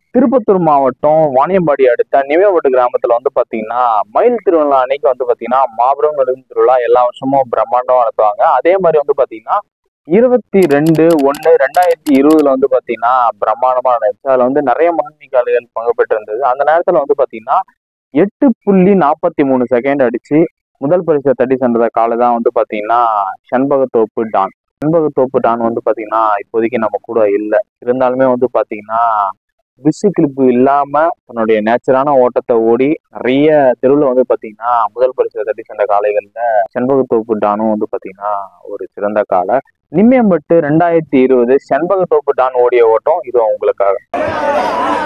திருப்பத்தூர் மாவட்டம் வாணியம்பாடி அடுத்த நிவேவட்டு கிராமத்துல வந்து பாத்தீங்கன்னா மயில் திருவிழா அன்னைக்கு வந்து பாத்தீங்கன்னா மாபெரும் நெடுங்கு திருவிழா எல்லா வருஷமும் பிரம்மாண்டமா நடத்துவாங்க. அதே மாதிரி வந்து பாத்தீங்கன்னா 22/1/2020 வந்து பாத்தீங்கன்னா பிரம்மாண்டமா நடந்துச்சு. அதுல வந்து நிறைய முன்னணி காளைகள் பங்கு பெற்று இருந்தது. அந்த நேரத்துல வந்து பாத்தீங்கன்னா 8.43 செகண்ட் அடிச்சு முதல் பரிசை தட்டி சென்ற காலை தான் வந்து பாத்தீங்கன்னா செண்பகத்தோப்பு டான். செண்பகத்தோப்பு டான் வந்து பாத்தீங்கன்னா இப்போதைக்கு நம்ம கூட இல்லை. இருந்தாலுமே வந்து பாத்தீங்கன்னா பிஸி கிளிப்பு இல்லாம தன்னுடைய நேச்சரான ஓட்டத்தை ஓடி நிறைய தெருவில் வந்து பாத்தீங்கன்னா முதல் பரிசை தட்டி சென்ற காளைகள்ல செண்பகத்தோப்பு டானும் வந்து பாத்தீங்கன்னா ஒரு சிறந்த காலை. நிம்மியம்பட்டு 2020 செண்பகத்தோப்பு டான் ஓடிய ஓட்டம் இது உங்களுக்காக.